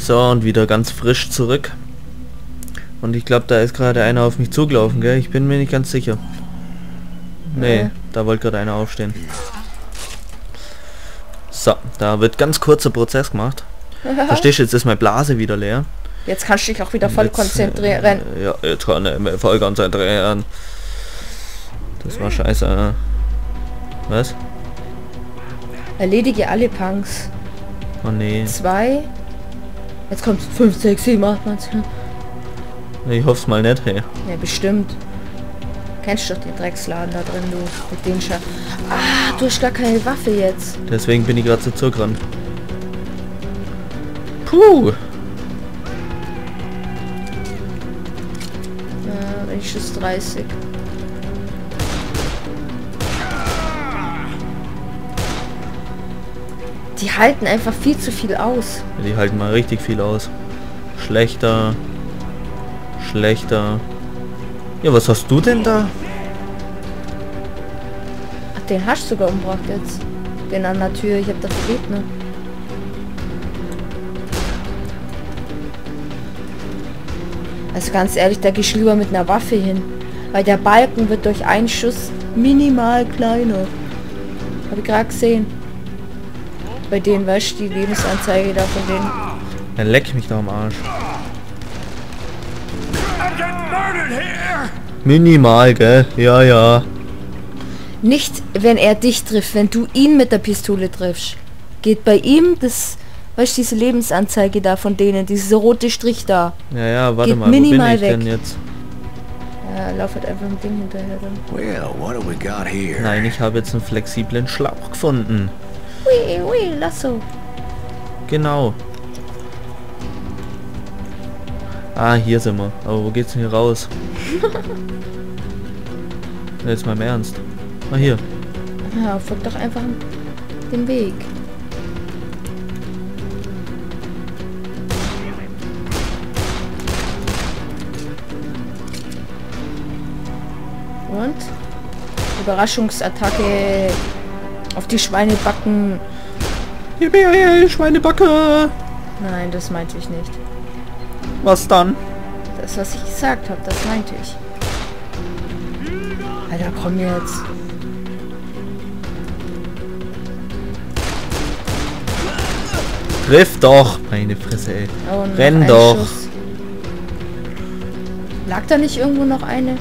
So, und wieder ganz frisch zurück. Und ich glaube, da ist gerade einer auf mich zugelaufen, gell? Ich bin mir nicht ganz sicher. Nee, da wollte gerade einer aufstehen. So, da wird ganz kurzer Prozess gemacht. Verstehst du, jetzt ist meine Blase wieder leer. Jetzt kannst du dich auch wieder voll konzentrieren. Ja, jetzt kann ich mich voll konzentrieren. Das war scheiße. Was? Erledige alle Punks. Oh nee. 2. Jetzt kommt 5, 6, 7, 8, 9, 10. Ich hoff's mal nicht, hey. Ja, bestimmt. Kennst du doch den Drecksladen da drin, du. Mit dem Scheiß. Ah, du hast gar keine Waffe jetzt. Deswegen bin ich gerade so zugerannt. Puh. Ja, wenigstens 30. Die halten einfach viel zu viel aus. Ja, die halten mal richtig viel aus. Schlechter. Schlechter. Ja, was hast du denn da? Ach, den hast du sogar umgebracht jetzt. Den an der Tür. Ich hab dafür Gegner. Also ganz ehrlich, da geh ich lieber mit einer Waffe hin. Weil der Balken wird durch einen Schuss minimal kleiner. Hab ich gerade gesehen. Bei denen, weißt du, die Lebensanzeige da von denen. Er leckt mich da am Arsch. Minimal, gell? Ja, ja. Nicht, wenn er dich trifft, wenn du ihn mit der Pistole triffst. Geht bei ihm das, weißt du, diese Lebensanzeige da von denen, dieser rote Strich da. Ja, ja, warte geht mal, wo minimal bin ich weg. denn jetzt? Ja, lauf halt einfach mit dem hinterher dann. Well, what do we got here? Nein, ich habe jetzt einen flexiblen Schlauch gefunden. Ui, ui, Lasso. Genau. Ah, hier sind wir. Aber wo geht's denn hier raus? Jetzt mal im Ernst. Ah, hier. Ja, folgt doch einfach den Weg. Und? Überraschungsattacke auf die Schweinebacken. Yippie, Schweinebacke! Nein, das meinte ich nicht. Was dann? Das, was ich gesagt habe, das meinte ich. Alter, komm jetzt. Triff doch! Meine Fresse, ey. Oh, noch Renn ein doch! Schuss. Lag da nicht irgendwo noch eine?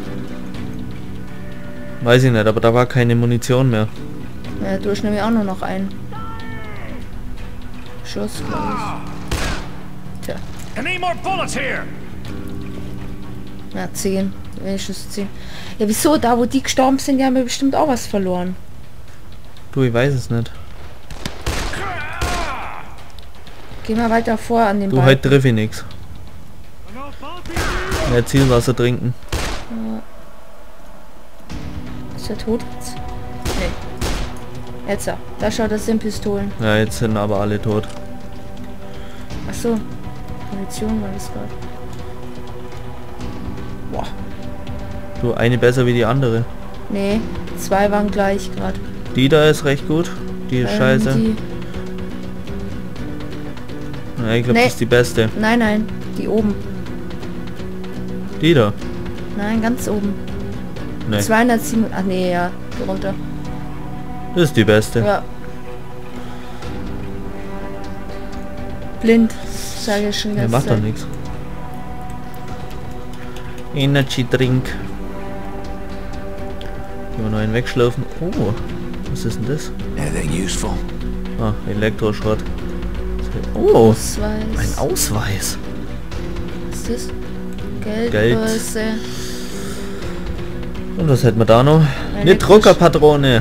Weiß ich nicht, aber da war keine Munition mehr. Ja, du hast nämlich auch nur noch einen. Schuss, glaube ich. Tja. Na, 10. Wenigstens 10. Ja, wieso? Da, wo die gestorben sind, die haben wir bestimmt auch was verloren. Du, ich weiß es nicht. Geh mal weiter vor an den Du, Balken. heute triff ich nix. Mehr Zielwasser trinken. Ist er tot jetzt? Nee. Jetzt ja. Da schaut, das sind Pistolen. Ja, jetzt sind aber alle tot. Ach so. Munition war das gerade. Boah. Du, eine besser wie die andere. Nee, 2 waren gleich gerade. Die da ist recht gut. Die ist scheiße. Die, Ja, ich glaube, Nee. das ist die beste. nein, nein. Die oben. Die da. Nein, ganz oben. Nee, 207. Ach nee, ja. Geh runter. das ist die beste. Ja. Blind. Sag ich schon die Der ganze macht doch Zeit. nichts. Energy Drink. Können wir noch einen wegschlürfen. Oh, was ist denn das? Anything useful? Ah, Elektroschrott. Oh, Ausweis. ein Ausweis. Was ist das? Geld. Geldbörse. Und was hätten wir da noch? Eine Elektrisch- Druckerpatrone.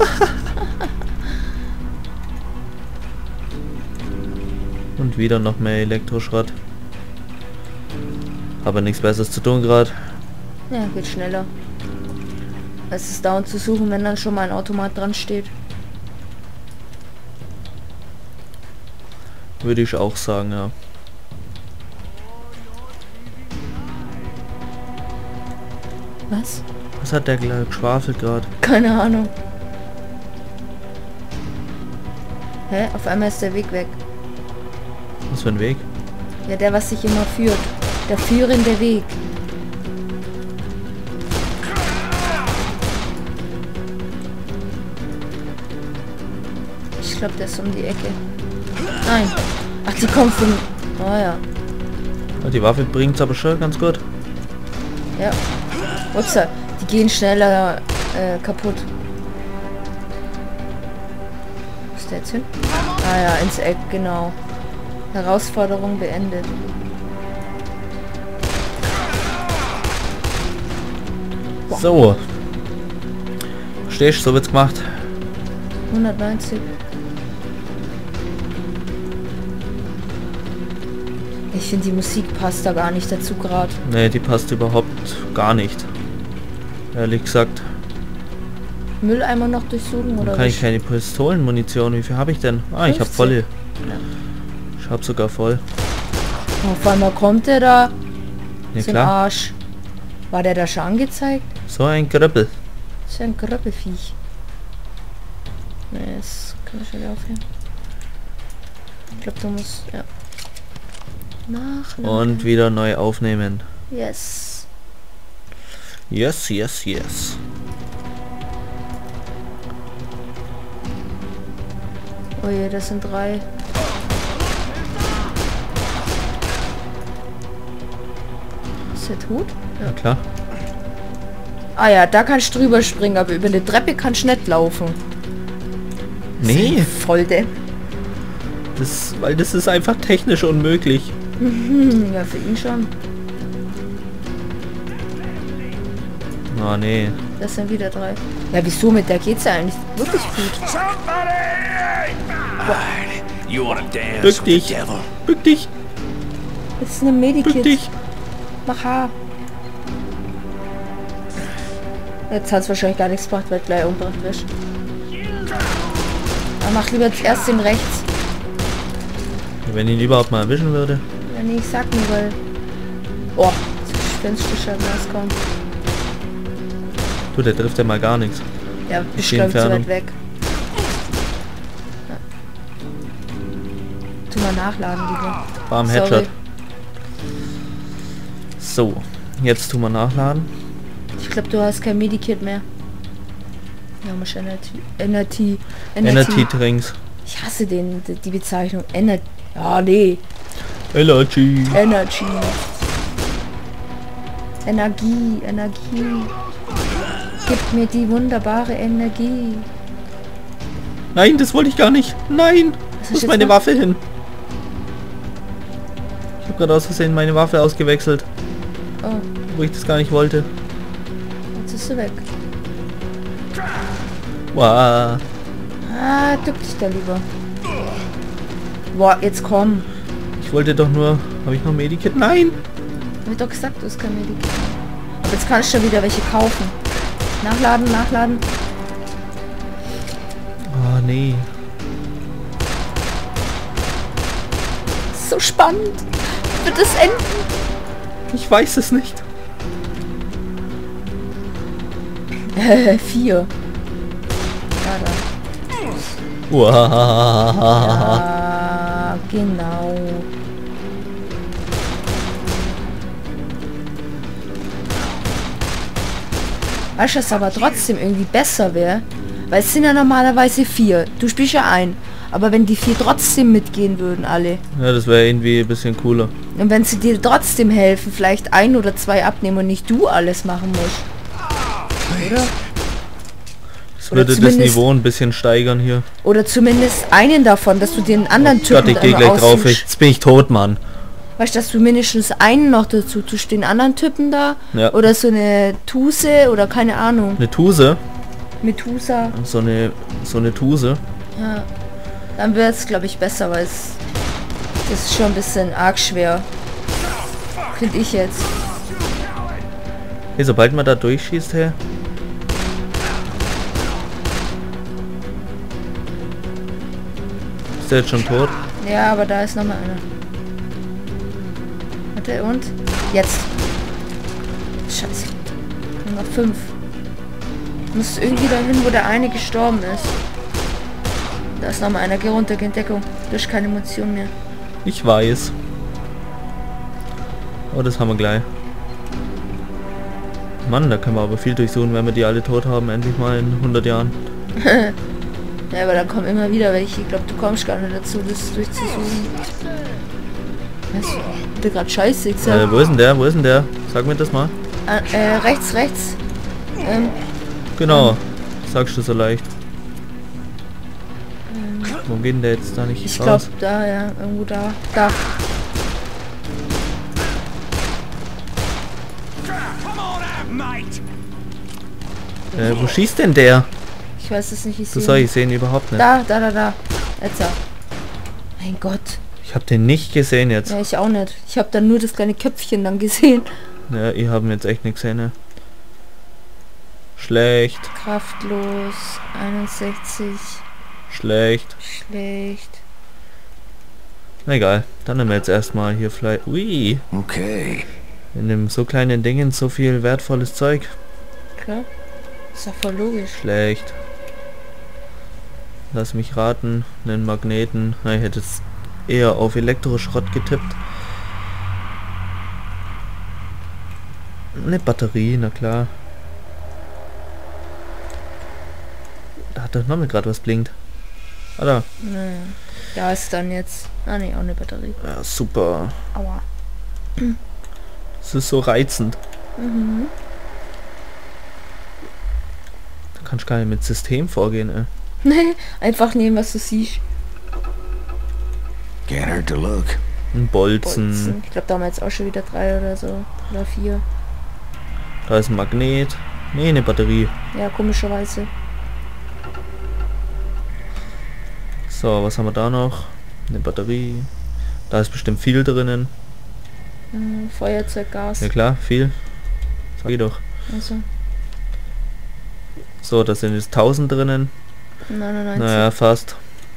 Und wieder noch mehr Elektroschrott. Aber nichts Besseres zu tun gerade. Ja, geht schneller. Es ist dauernd zu suchen, wenn dann schon mal ein Automat dran steht. Würde ich auch sagen, ja. Was? Was hat der geschwafelt gerade? Keine Ahnung. Hä? Auf einmal ist der Weg weg. Was für ein Weg? Ja, der, was sich immer führt. Der führende Weg. Ich glaube, der ist um die Ecke. Nein. Ach, die kommt von... Oh ja. Die Waffe bringt's aber schon ganz gut. Ja. Ups, die gehen schneller kaputt. Wo ist der jetzt hin? Ah ja, ins Eck, genau. Herausforderung beendet. So. Verstehst du, so wird's gemacht. 190. Ich finde, die Musik passt da gar nicht dazu gerade. Nee, die passt überhaupt gar nicht. Ehrlich gesagt. Mülleimer noch durchsuchen oder Kann ich keine Pistolenmunition? Wie viel habe ich denn? Ah, ich habe 15. volle. Ja. Ich habe sogar voll. Auf einmal kommt der da. Ja So ein klar. Arsch. War der da schon angezeigt? So ein Gröppel. Das ist ja ein Gröppelviech. Ne, das kann ich schon wieder aufhören. Ich glaube, du musst... Ja. Nachladen. Und wieder neu aufnehmen. Yes. Yes, yes, yes. Oh je, das sind 3. Ist der tot? Ja klar. Ah ja, da kannst du drüber springen, aber über eine Treppe kannst du nicht laufen. Nee, Voll der. weil das ist einfach technisch unmöglich. Ja, für ihn schon. Oh nee. Das sind wieder 3. Ja, wieso? Mit der geht's ja eigentlich wirklich gut. You wanna dance Bück with dich. the devil? Bück dich. Das ist eine Bück Medikit. dich. Mach Haar. Jetzt hat's wahrscheinlich gar nichts gebracht, weil du gleich umgebracht wirst. Aber mach lieber erst den rechts. Wenn ich ihn überhaupt mal erwischen würde. Ja, nee, ich sag nur, weil... Oh, das Gespenstisch hat rauskommen. Du, der trifft ja mal gar nichts. Ja, Die bist glaube ich zu Entfernung. weit weg. Ja. Tu mal nachladen lieber. Bam, Sorry. Headshot. So, jetzt tun wir nachladen. Ich glaube, du hast kein Medikit mehr. Ja, muss Energy. Energy-Drinks. Ich hasse die Bezeichnung. Energy. Ja, nee. Energy. Energy. Energie. Gib mir die wunderbare Energie. Nein, das wollte ich gar nicht. Nein. Was Wo ist jetzt meine noch? Waffe hin? Ich habe gerade aus Versehen meine Waffe ausgewechselt, Oh, wo ich das gar nicht wollte. jetzt ist sie weg. Wow. Ah, duck dich da lieber. Boah, jetzt komm. Ich wollte doch nur... Habe ich noch Medikit? Nein. Hab ich doch gesagt, du hast kein Medikit. Aber jetzt kannst du ja wieder welche kaufen. Nachladen. Oh nee. So spannend. Wird es enden? Ich weiß es nicht. 4. Ja, da. Wow. Ja, genau. Weißt du, was aber trotzdem irgendwie besser wäre? Weil es sind ja normalerweise 4. Du spielst ja ein. Aber wenn die 4 trotzdem mitgehen würden, alle. Ja, das wäre irgendwie ein bisschen cooler. Und wenn sie dir trotzdem helfen, vielleicht 1 oder 2 abnehmen und nicht du alles machen musst. Oder? Das Oder würde das zumindest- Niveau ein bisschen steigern hier. Oder zumindest einen davon, dass du den anderen Gott, Typen ich gehe dann gleich drauf. aussuchst. Jetzt bin ich tot, Mann. Weißt du, dass du mindestens einen noch dazu tust, den anderen Typen da? Ja. Oder so eine Tuse oder keine Ahnung. Eine Tuse. Methusa. So eine Tuse. Ja. Dann wäre es, glaube ich, besser, weil das ist schon ein bisschen arg schwer. Finde ich jetzt. Hey, sobald man da durchschießt, hey. Ist der jetzt schon tot? Ja, aber da ist noch mal einer. Warte, und? Jetzt. Scheiße. Nur noch 5. Du musst irgendwie dahin, wo der eine gestorben ist. Da ist noch mal einer. Geh runter, geh in Deckung. Du hast keine Munition mehr. Ich weiß. Oh, das haben wir gleich. Mann, da können wir aber viel durchsuchen, wenn wir die alle tot haben, endlich mal in 100 Jahren. Ja, aber da kommen immer wieder welche. Ich glaube, du kommst gar nicht dazu, das durchzusuchen. Das ist gerade scheiße gesagt. Wo ist denn der? Wo ist denn der? Sag mir das mal. Rechts. Genau. Sagst du so leicht. Wo geht denn der jetzt da nicht Ich raus? glaube da, ja. Irgendwo da. Da. Come on out, mate. Wo schießt denn der? Ich weiß es nicht. Ich Das sehe soll ihn. ich sehen überhaupt nicht. Da. Jetzt. Mein Gott. Ich habe den nicht gesehen jetzt. Ja, ich auch nicht. Ich habe dann nur das kleine Köpfchen dann gesehen. Ja, ihr habt jetzt echt nicht gesehen, ne? Schlecht. Kraftlos. 61. Schlecht. Schlecht. Na egal. Dann nehmen wir jetzt erstmal hier vielleicht... Ui. Okay. In dem so kleinen Dingen so viel wertvolles Zeug. Klar. Ist doch voll logisch. Schlecht. Lass mich raten. Einen Magneten. Na, ich hätte jetzt eher auf Elektroschrott getippt. Eine Batterie, na klar. Da hat doch noch mal gerade was blinkt. Ah, da. Naja. Da ist dann jetzt... Ah ne, auch eine Batterie. Ja, super. Aua. Es ist so reizend. Mhm. Da kannst du gar nicht mit System vorgehen, ey. Nee, einfach nehmen, was du siehst. Can't hurt to look. Ein Bolzen. Bolzen. Ich glaube, da haben wir jetzt auch schon wieder 3 oder so. Oder 4. Da ist ein Magnet. Nee, eine Batterie. Ja, komischerweise. So, was haben wir da noch? Eine Batterie. Da ist bestimmt viel drinnen. Feuerzeug, Gas. Ja klar, viel. Sag ich doch. Also, So, da sind jetzt 1000 drinnen. 99. Naja, fast.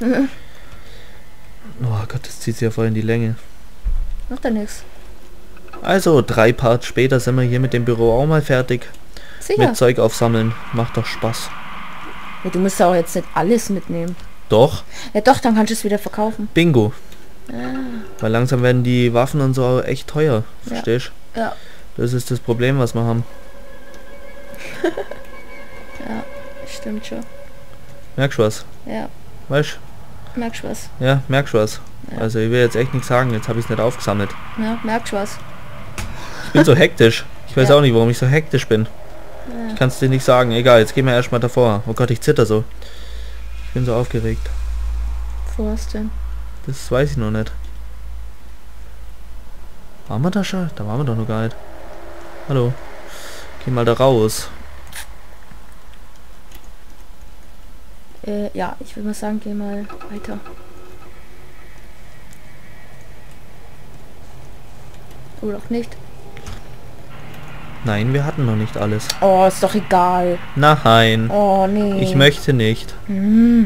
Oh Gott, das zieht sich ja voll in die Länge. Macht ja nichts. Also, 3 Parts später sind wir hier mit dem Büro auch mal fertig. Sicher. Mit Zeug aufsammeln. Macht doch Spaß. Ja, du musst auch jetzt nicht alles mitnehmen. Doch. Ja doch, dann kannst du es wieder verkaufen. Bingo. Ah, Weil langsam werden die Waffen und so echt teuer. Ja. Verstehst du? ja. Das ist das Problem, was wir haben. Ja, stimmt schon. Merkst du was? Ja, Weißt merkst du was. du? Ja, merkst du was? Ja. Also ich will jetzt echt nichts sagen, jetzt habe ich es nicht aufgesammelt. Ja, merkst du was. Ich bin so hektisch. Ich weiß Ja. auch nicht, warum ich so hektisch bin. Ja. Ich kann es dir nicht sagen. Egal, jetzt gehen wir erstmal davor. Oh Gott, ich zitter so. Ich bin so aufgeregt. Wo hast du denn? Das weiß ich noch nicht. Waren wir da schon? Da waren wir doch noch gar nicht. Hallo. Geh mal da raus. Ja, ich würde mal sagen, geh mal weiter. Oder auch nicht. Nein, wir hatten noch nicht alles. Oh, ist doch egal. Nein. Oh, nee. Ich möchte nicht. Hm.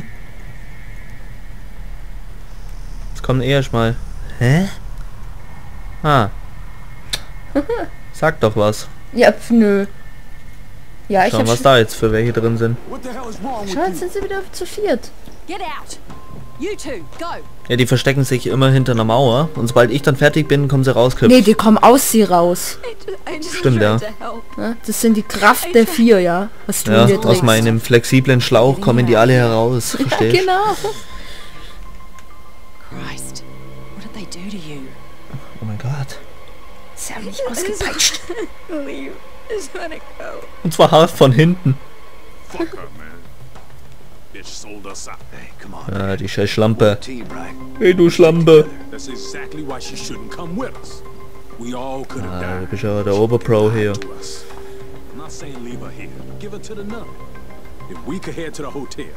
Jetzt kommt erst mal. Hä? Ah. Sag doch was. Ja, nö. Ja, ich Schauen, hab was schon... da jetzt für welche drin sind. What the hell is wrong with Schau, you? jetzt sind sie wieder zu viert. Get out! You two, go! Ja, die verstecken sich immer hinter einer Mauer. Und sobald ich dann fertig bin, kommen sie rausgehüpft. Nee, die kommen aus sie raus. I just Stimmt, ja. tried to help. Ja, das sind die Kraft der 4, ja. Was du Ja, in dir aus trägst. meinem flexiblen Schlauch kommen die alle heraus. Ja, Verstehst du? genau. Christ, what did they do to you? Oh mein Gott. Sie haben mich ausgepeitscht. Leave. Just let it go. Und zwar hart von hinten. Fuck her, man. Bitch sold us out. Hey, come on. Ja, die scheiß Schlampe. Team, right? Hey, du Schlampe. That's exactly why she shouldn't come with us. We all could have Ah, du died. bist ja der Oberpro hier. To us. I'm not saying leave her here. Give her to the nun. If we could head to the hotel.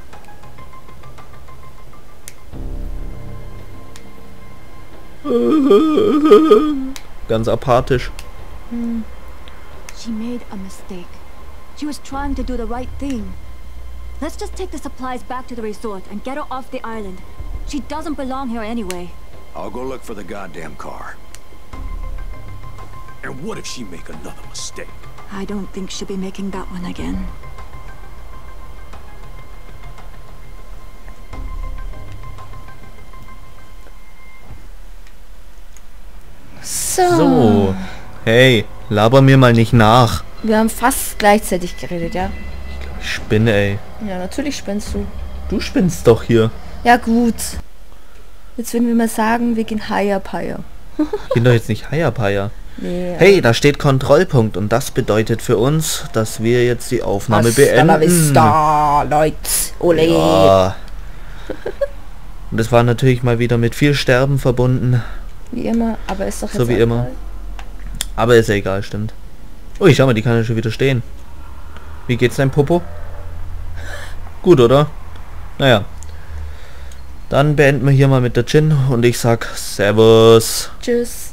Ganz apathisch. She made a mistake. She was trying to do the right thing. Let's just take the supplies back to the resort and get her off the island. She doesn't belong here anyway. I'll go look for the goddamn car. And what if she make another mistake? I don't think she'll be making that one again. So. Hey, laber mir mal nicht nach. Wir haben fast gleichzeitig geredet, ja? Ich spinne, ey. Ja, natürlich spinnst du. Du spinnst doch hier. Ja gut. Jetzt würden wir mal sagen, wir gehen higher. Ich bin doch jetzt nicht Higher. Nee. Hey, da steht Kontrollpunkt und das bedeutet für uns, dass wir jetzt die Aufnahme Hasta la beenden. vista, Leute. Ole. Ja. Und das war natürlich mal wieder mit viel Sterben verbunden. Wie immer, aber ist doch jetzt So wie auch immer. egal. Aber ist ja egal, stimmt. Ui, schau mal, die kann ja schon wieder stehen. Wie geht's dein Popo? Gut, oder? Naja. Dann beenden wir hier mal mit der Gin und ich sag Servus. Tschüss.